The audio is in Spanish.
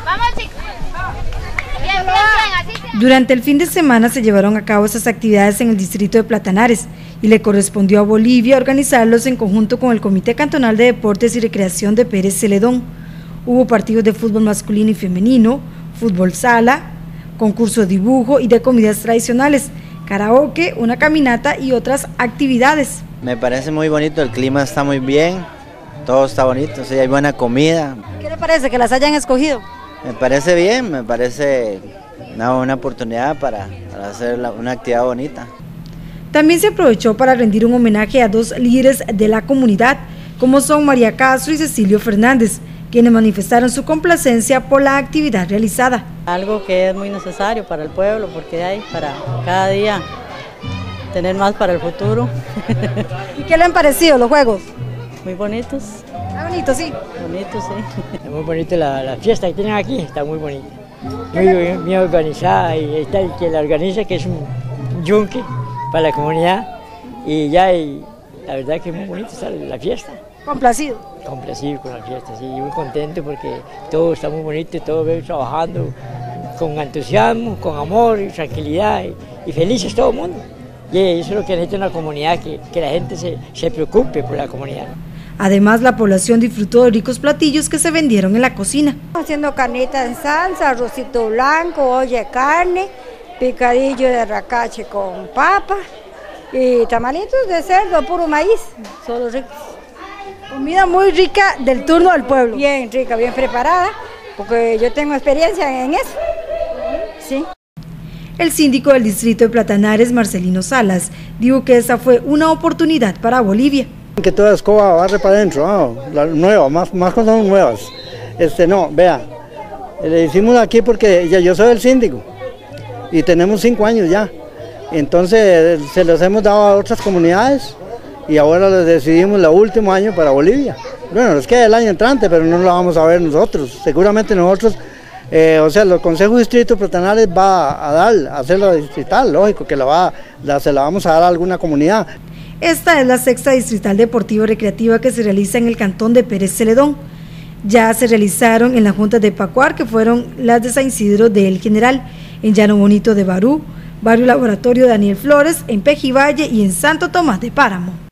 Vamos, chicos. Bien, así sea. Durante el fin de semana se llevaron a cabo esas actividades en el distrito de Platanares y le correspondió a Bolivia organizarlos en conjunto con el Comité Cantonal de Deportes y Recreación de Pérez Celedón. Hubo partidos de fútbol masculino y femenino, fútbol sala, concurso de dibujo y de comidas tradicionales, karaoke, una caminata y otras actividades. Me parece muy bonito, el clima está muy bien, todo está bonito, sí, hay buena comida. ¿Qué le parece que las hayan escogido? Me parece bien, me parece una buena oportunidad para hacer una actividad bonita. También se aprovechó para rendir un homenaje a dos líderes de la comunidad, como son María Castro y Cecilio Fernández, quienes manifestaron su complacencia por la actividad realizada. Algo que es muy necesario para el pueblo, porque hay para cada día tener más para el futuro. ¿Y qué le han parecido los juegos? Muy bonitos. Está bonito, sí. Bonitos, sí. Es muy bonita la fiesta que tienen aquí, está muy bonita. Muy organizada, y está el que la organiza, que es un yunque para la comunidad, y ya la verdad que es muy bonita está la fiesta. Complacido. Complacido con la fiesta, sí, muy contento porque todo está muy bonito, todos ven trabajando con entusiasmo, con amor y tranquilidad y felices todo el mundo. Y eso es lo que necesita una comunidad, que la gente se preocupe por la comunidad. Además, la población disfrutó de ricos platillos que se vendieron en la cocina. Haciendo carnita en salsa, arrocito blanco, olla de carne, picadillo de racache con papa y tamalitos de cerdo, puro maíz, solo ricos. Comida muy rica del turno del pueblo. Bien rica, bien preparada, porque yo tengo experiencia en eso. Sí. El síndico del distrito de Platanares, Marcelino Salas, dijo que esa fue una oportunidad para Bolivia. Que toda escoba barre para adentro, la nueva, más cosas nuevas. No, vea, le hicimos aquí porque yo soy el síndico y tenemos 5 años ya. Entonces se los hemos dado a otras comunidades y ahora les decidimos el último año para Bolivia. Bueno, nos queda el año entrante, pero no lo vamos a ver nosotros. Seguramente nosotros, el Consejo Distrito de Platanares va a hacerlo distrital, lógico que se la vamos a dar a alguna comunidad. Esta es la sexta distrital deportiva recreativa que se realiza en el cantón de Pérez Celedón. Ya se realizaron en la Junta de Pacuar, que fueron las de San Isidro de El General, en Llano Bonito de Barú, Barrio Laboratorio Daniel Flores, en Pejivalle y en Santo Tomás de Páramo.